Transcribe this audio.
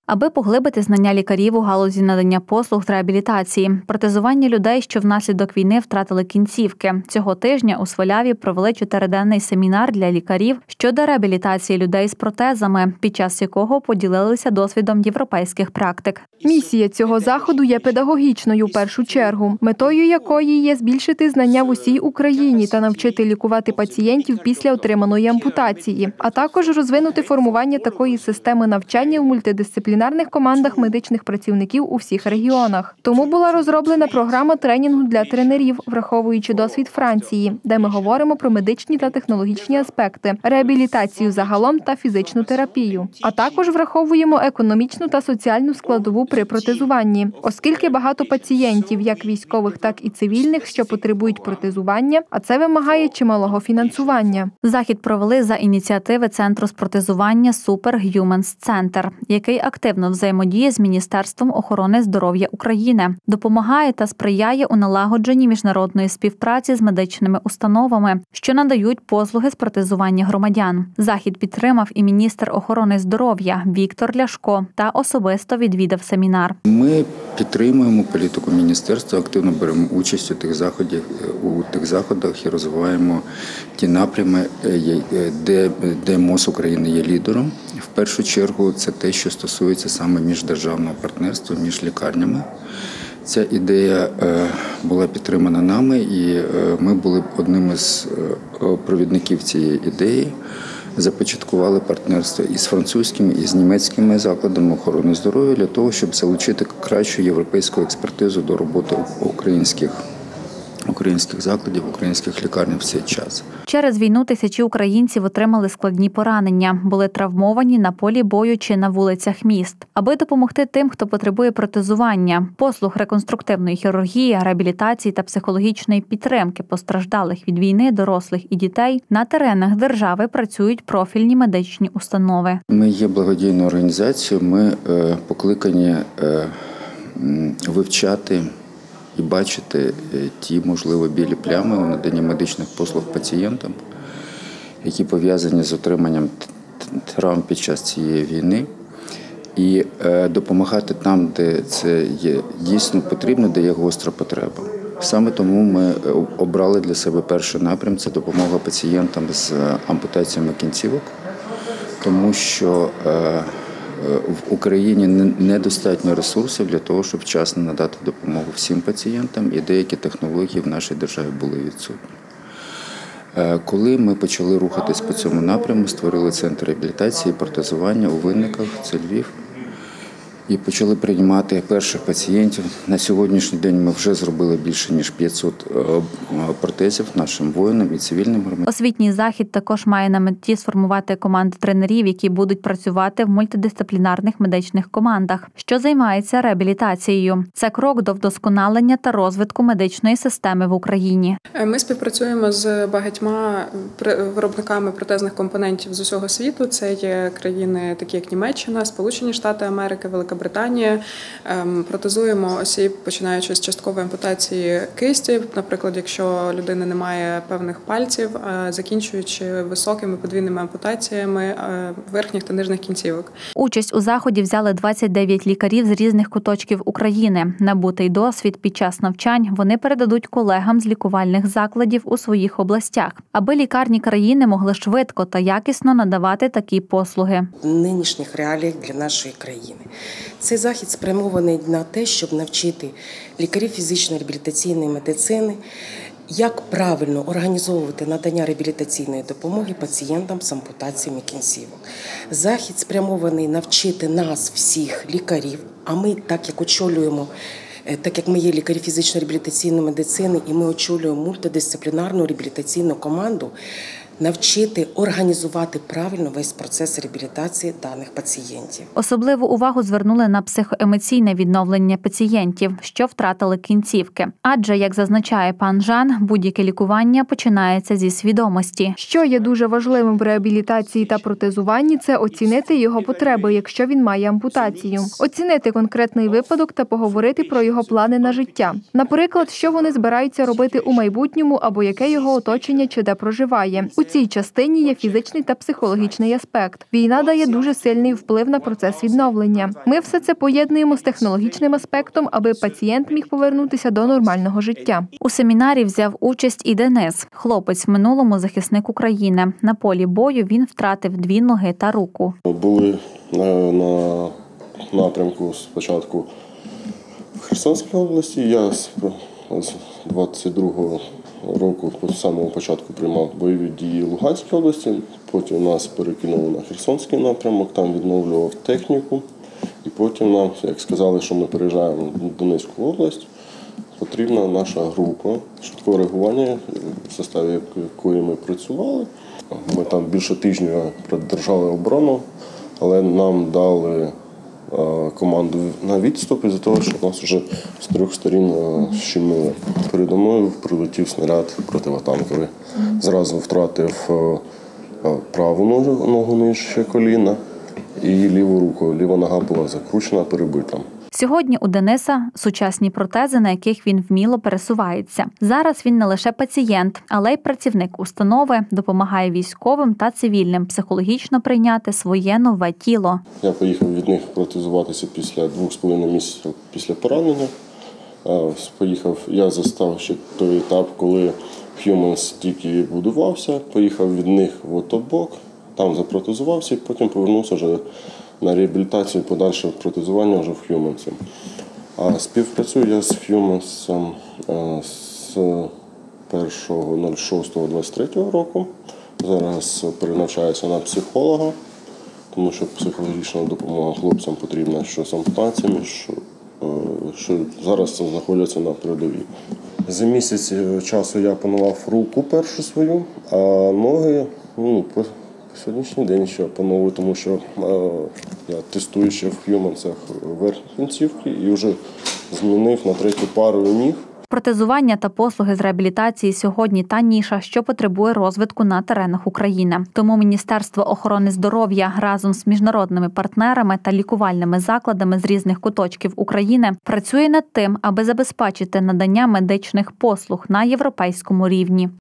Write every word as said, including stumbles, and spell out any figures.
Аби поглибити знання лікарів у галузі надання послуг з реабілітації, протезування людей, що внаслідок війни втратили кінцівки. Цього тижня у Сваляві провели чотириденний семінар для лікарів щодо реабілітації людей з протезами, під час якого поділилися досвідом європейських практик. Місія цього заходу є педагогічною в першу чергу, метою якої є збільшити знання в усій Україні та навчити лікувати пацієнтів після отриманої ампутації, а також розвинути формування такої системи навчання в мультидисциплінарних командах медичних працівників у всіх регіонах. Тому була розроблена програма тренінгу для тренерів, враховуючи досвід Франції, де ми говоримо про медичні та технологічні аспекти, реабілітацію загалом та фізичну терапію. А також враховуємо економічну та соціальну складову при протезуванні, оскільки багато пацієнтів, як військових, так і цивільних, що потребують протезування, а це вимагає чималого фінансування. Захід провели за ініціативи Центру з протезування Super-Humans Center, який активно взаємодіє з Міністерством охорони здоров'я України, допомагає та сприяє у налагодженні міжнародної співпраці з медичними установами, що надають послуги з протезування громадян. Захід підтримав і міністр охорони здоров'я Віктор Ляшко та особисто відвідав семінар. Ми підтримуємо політику міністерства, активно беремо участь у тих заходах, у тих заходах і розвиваємо ті напрями, де, де МОЗ України є лідером. В першу чергу це те, що стосується саме міждержавного партнерства між лікарнями. Ця ідея була підтримана нами, і ми були одним із провідників цієї ідеї. Започаткували партнерство із французькими, і з німецькими закладами охорони здоров'я для того, щоб залучити кращу європейську експертизу до роботи українських, українських закладів, українських лікарень в цей час. Через війну тисячі українців отримали складні поранення, були травмовані на полі бою чи на вулицях міст. Аби допомогти тим, хто потребує протезування, послуг реконструктивної хірургії, реабілітації та психологічної підтримки постраждалих від війни, дорослих і дітей, на теренах держави працюють профільні медичні установи. Ми є благодійною організацією, ми покликані вивчати і бачити ті, можливо, білі плями у наданні медичних послуг пацієнтам, які пов'язані з отриманням травм під час цієї війни, і допомагати там, де це є дійсно потрібно, де є гостра потреба. Саме тому ми обрали для себе перший напрям – це допомога пацієнтам з ампутаціями кінцівок, тому що в Україні недостатньо ресурсів для того, щоб вчасно надати допомогу всім пацієнтам, і деякі технології в нашій державі були відсутні. Коли ми почали рухатись по цьому напряму, створили центр реабілітації і протезування у Винниках, це Львів, і почали приймати перших пацієнтів. На сьогоднішній день ми вже зробили більше ніж п'ятсот протезів нашим воїнам і цивільним громадянам. Освітній захід також має на меті сформувати команди тренерів, які будуть працювати в мультидисциплінарних медичних командах, що займаються реабілітацією. Це крок до вдосконалення та розвитку медичної системи в Україні. Ми співпрацюємо з багатьма виробниками протезних компонентів з усього світу. Це є країни, такі як Німеччина, Сполучені Штати Америки, Велика Британія. Протезуємо осіб, починаючи з часткової ампутації кисті, наприклад, якщо людини немає певних пальців, закінчуючи високими подвійними ампутаціями верхніх та нижніх кінцівок. Участь у заході взяли двадцять дев'ять лікарів з різних куточків України. Набутий досвід під час навчань вони передадуть колегам з лікувальних закладів у своїх областях, аби лікарні країни могли швидко та якісно надавати такі послуги. В нинішніх реаліях для нашої країни. Цей захід спрямований на те, щоб навчити лікарів фізичної реабілітаційної медицини, як правильно організовувати надання реабілітаційної допомоги пацієнтам з ампутаціями кінцівок. Захід спрямований навчити нас, всіх лікарів, а ми, так як очолюємо, так як ми є лікарі фізичної реабілітаційної медицини і ми очолюємо мультидисциплінарну реабілітаційну команду, навчити організувати правильно весь процес реабілітації даних пацієнтів. Особливу увагу звернули на психоемоційне відновлення пацієнтів, що втратили кінцівки. Адже, як зазначає пан Жан, будь-яке лікування починається зі свідомості. Що є дуже важливим в реабілітації та протезуванні – це оцінити його потреби, якщо він має ампутацію. Оцінити конкретний випадок та поговорити про його плани на життя. Наприклад, що вони збираються робити у майбутньому або яке його оточення чи де проживає. У цій частині є фізичний та психологічний аспект. Війна дає дуже сильний вплив на процес відновлення. Ми все це поєднуємо з технологічним аспектом, аби пацієнт міг повернутися до нормального життя. У семінарі взяв участь і Денис. Хлопець в минулому захисник України. На полі бою він втратив дві ноги та руку. Були на напрямку спочатку в Херсонській області. Я з двадцять другого року з самого початку приймав бойові дії в Луганській області. Потім нас перекинули на Херсонський напрямок, там відновлював техніку. І потім нам, як сказали, що ми переїжджаємо в Донецьку область, потрібна наша група швидкого реагування, в составі якої ми працювали. Ми там більше тижня продержали оборону, але нам дали команду на відступ із-за того, що нас вже з трьох сторін щемили. Передо мною прилетів снаряд противотанковий. Зразу втратив праву ногу, ногу нижче коліна і ліву руку. Ліва нога була закручена, перебита. Сьогодні у Дениса сучасні протези, на яких він вміло пересувається. Зараз він не лише пацієнт, але й працівник установи, допомагає військовим та цивільним психологічно прийняти своє нове тіло. Я поїхав від них протезуватися після двох з половиною місяців після поранення. Поїхав, я застав ще той етап, коли Humans тільки будувався. Поїхав від них в Отобок, там запротезувався і потім повернувся вже на реабілітацію, подальше протезування вже в Humans. А співпрацюю я з Humans з першого шостого двадцять третього року. Зараз перенавчаюся на психолога, тому що психологічна допомога хлопцям потрібна, що з ампутаціями, що, що зараз знаходяться на передовій. За місяць часу я опанував руку першу свою, а ноги ну, по сьогоднішній день ще опановую, тому що е, я тестую ще в Humans верхні кінцівки і вже змінив на третю пару ніг. Протезування та послуги з реабілітації сьогодні та ніша, що потребує розвитку на теренах України. Тому Міністерство охорони здоров'я разом з міжнародними партнерами та лікувальними закладами з різних куточків України працює над тим, аби забезпечити надання медичних послуг на європейському рівні.